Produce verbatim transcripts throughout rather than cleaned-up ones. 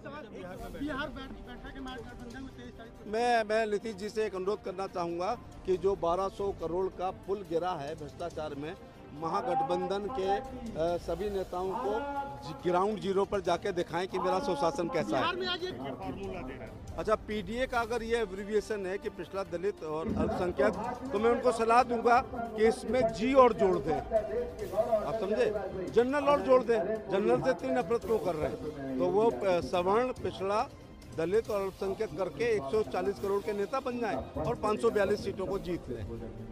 बिहार बैठा के महागठबंधन में तेईस तारीख मैं मैं नीतीश जी से एक अनुरोध करना चाहूँगा कि जो बारह सौ करोड़ का पुल गिरा है भ्रष्टाचार में, महागठबंधन के आ, सभी नेताओं को ग्राउंड जीरो पर जाके दिखाएं कि मेरा सुशासन कैसा है। में आज एक फॉर्मूला दे रहा है। अच्छा, पीडीए का अगर ये एब्रिविएशन है कि पिछड़ा दलित और अल्पसंख्यक, तो मैं उनको सलाह दूंगा कि इसमें जी और जोड़ दें। आप समझे, जनरल और जोड़ दें। जनरल से इतनी नफरत क्यों कर रहे हैं? तो वो सवर्ण, पिछड़ा, दलित और अल्पसंख्यक करके एक सौ चालीस करोड़ के नेता बन जाएं और पाँच सौ बयालीस सीटों को जीत लें।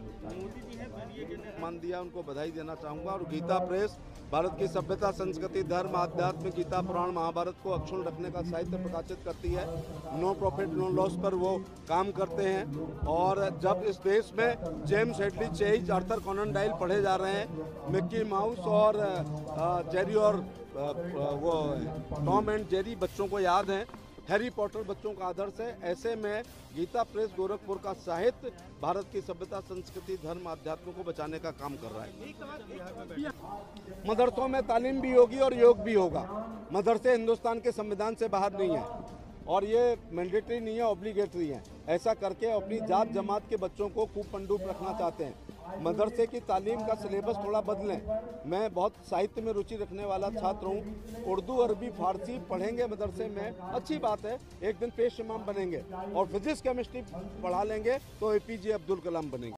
मान दिया, उनको बधाई देना चाहूँगा। और गीता प्रेस भारत की सभ्यता, संस्कृति, धर्म, आध्यात्म, गीता, पुराण, महाभारत को अक्षुण्ण रखने का साहित्य प्रकाशित करती है। नो प्रॉफिट नो लॉस पर वो काम करते हैं। और जब इस देश में James Hadley Chase, Arthur Conan Doyle पढ़े जा रहे हैं, मिक्की माउस और जेरी और वो टॉम एंड जेरी बच्चों को याद हैं, हैरी पॉटर बच्चों का आदर्श है, ऐसे में गीता प्रेस गोरखपुर का साहित्य भारत की सभ्यता, संस्कृति, धर्म, अध्यात्म को बचाने का काम कर रहा है। मदरसों में तालीम भी होगी और योग भी होगा। मदरसे हिंदुस्तान के संविधान से बाहर नहीं है और ये मैंडेटरी नहीं है, ऑब्लिगेटरी है। ऐसा करके अपनी जात जमात के बच्चों को खूब पंडुप रखना चाहते हैं। मदरसे की तालीम का सिलेबस थोड़ा बदलें। मैं बहुत साहित्य में रुचि रखने वाला छात्र हूँ। उर्दू, अरबी, फारसी पढ़ेंगे मदरसे में, अच्छी बात है, एक दिन पेश इमाम बनेंगे। और फिजिक्स केमिस्ट्री पढ़ा लेंगे तो एपीजे अब्दुल कलाम बनेंगे।